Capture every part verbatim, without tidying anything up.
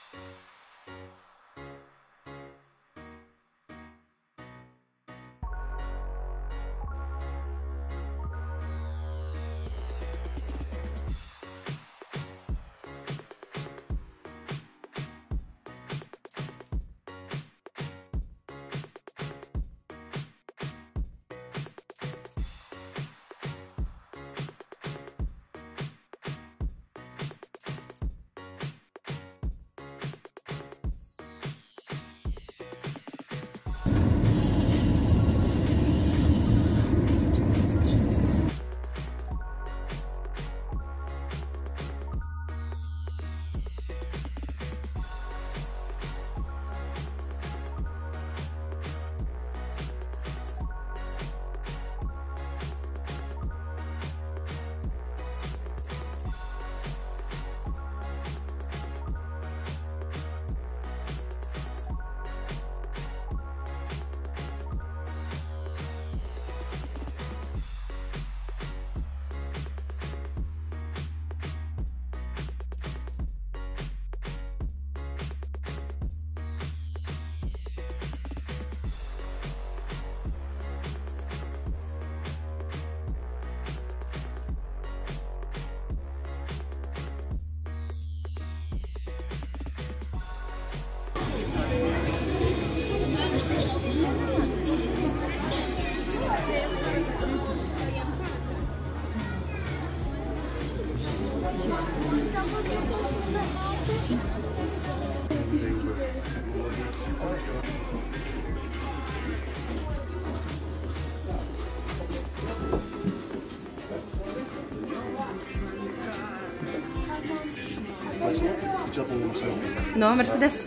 No, Mercedes.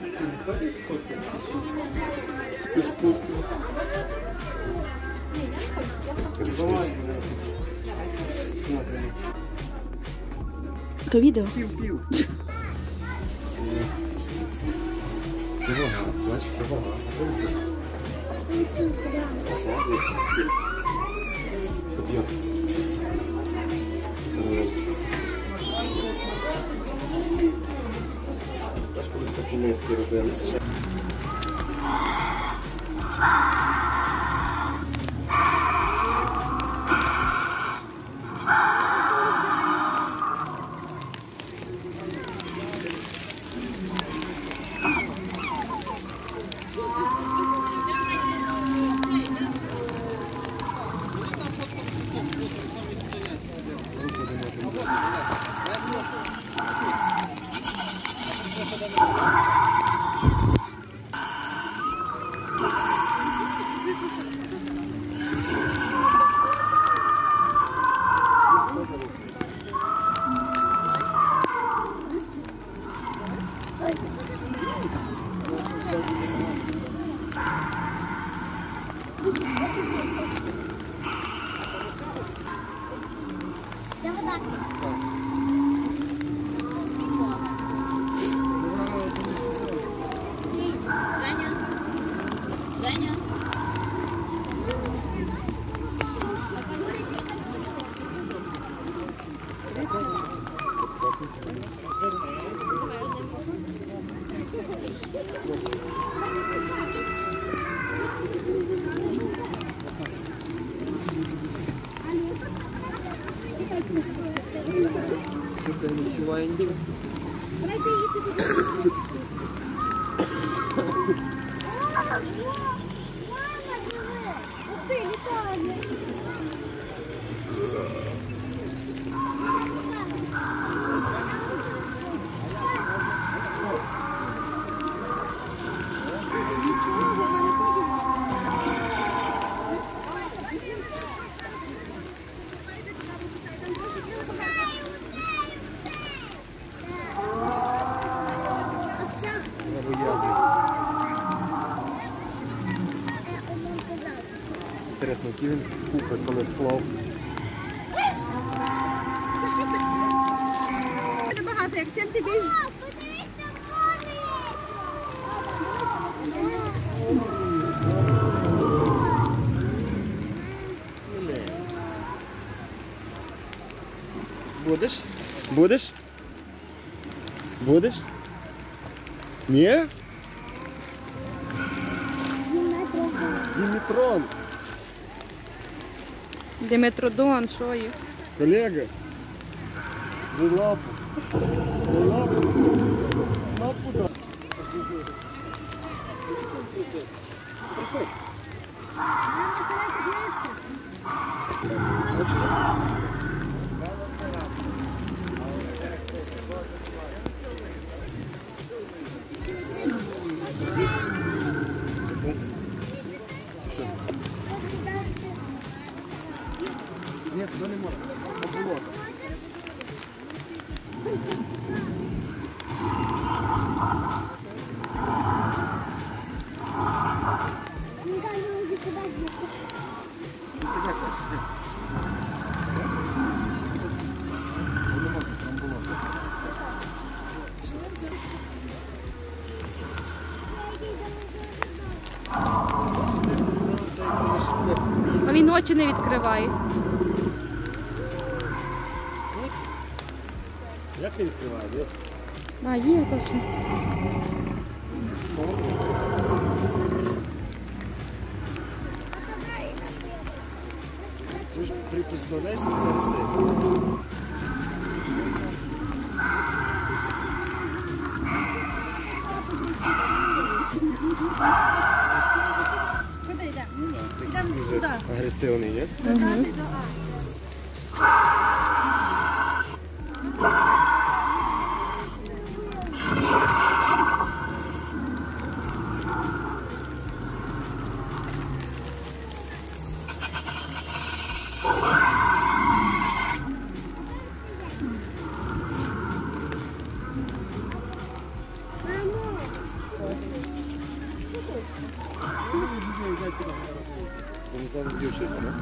To відео. Інтересно, який він купер, коли вклав. Це багато, як чим ти більш... Будеш? Будеш? Будеш? Ні? Дімітрон. Диметродон, що є? Колега. Дай лапу. Дай лапу. Лапу дай. Що? Ні, туди не можна. На болото. А він очі не відкриває. Як ти відкриваєш? А, є точно. Ти ж представляєш, що зараз це? Куди йдемо? Ти Йдемо дуже туди. агресивний, ні? Туди до А. Він завжди, да?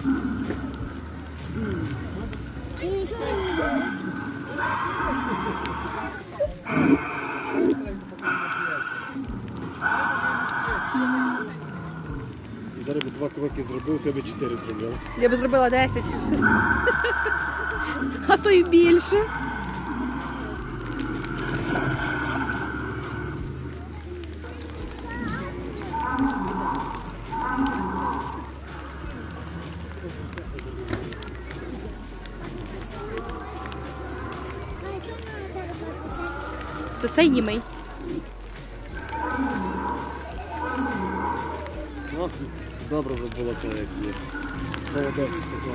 І зараз би два кроки зробив, тебе чотири зробив. Я би зробила десять. А то й більше. То цей німий. Ну, добре би було це, як є. Холодець такого.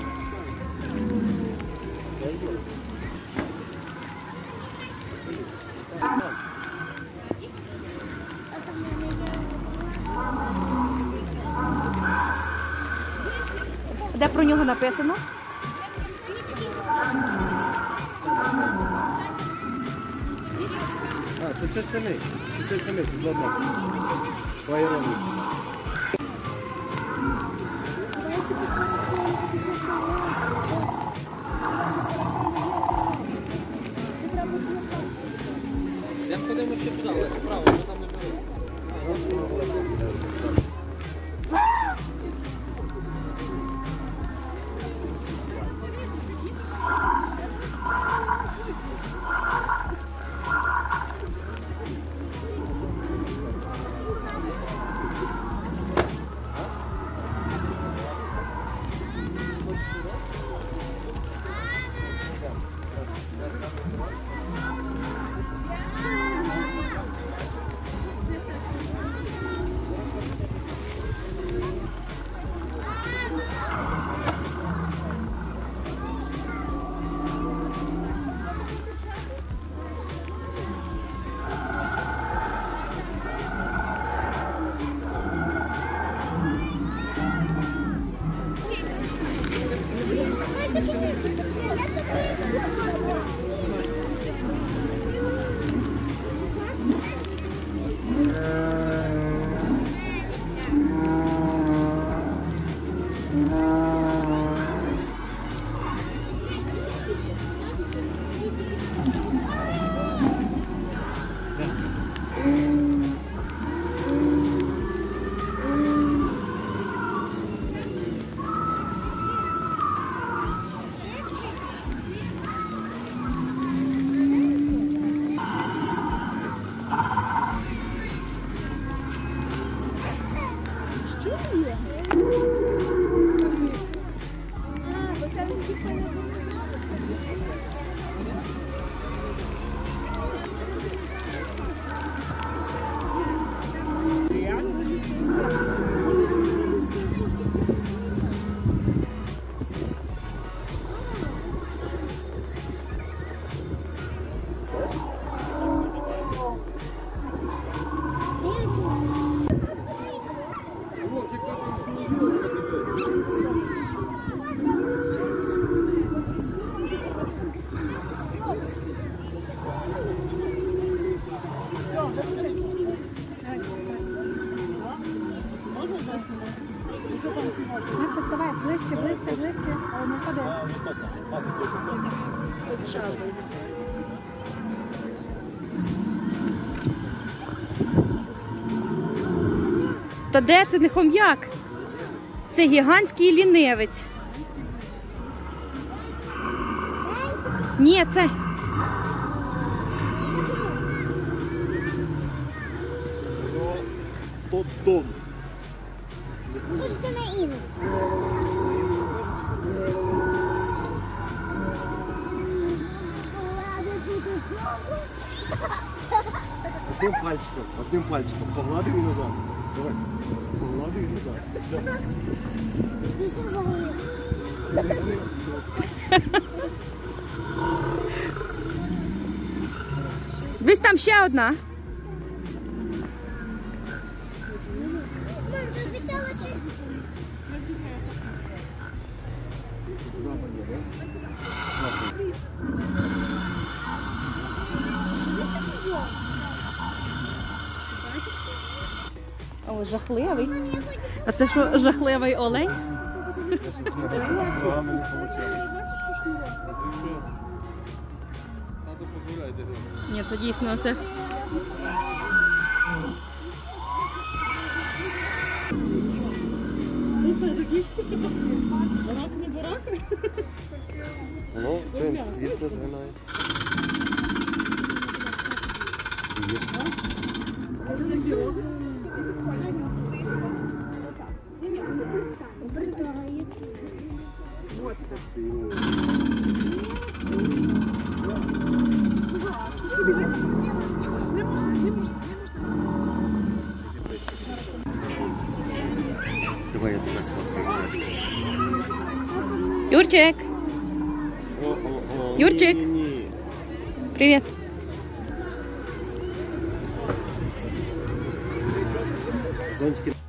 Де про нього написано? А, це це самий. Це самий, це два однакові. Байронікс. Я ходимо ще туди, але справа, бо там не було. ближче, ближче, ближче. А воно паде. Та де це не хом'як? Це гігантський лінивець. Ні, це. Тоддон. Хочете на ім'я? Одним пальчиком, одним пальчиком. Погладив і назад. Давай. Погладив і назад. Все. Ти все загорів. Десь там ще одна. Мам, ти хотіла чи... О, жахливий. А це що, жахливий олень? З вами не вийшло. Надо погуляти. Ні, це дійсно це. Ну, він їсти згинає. Давай я тебе сфоткаю. Юрчик, О-о-о. Юрчик. Ні-ні-ні. привіт. Зонтики.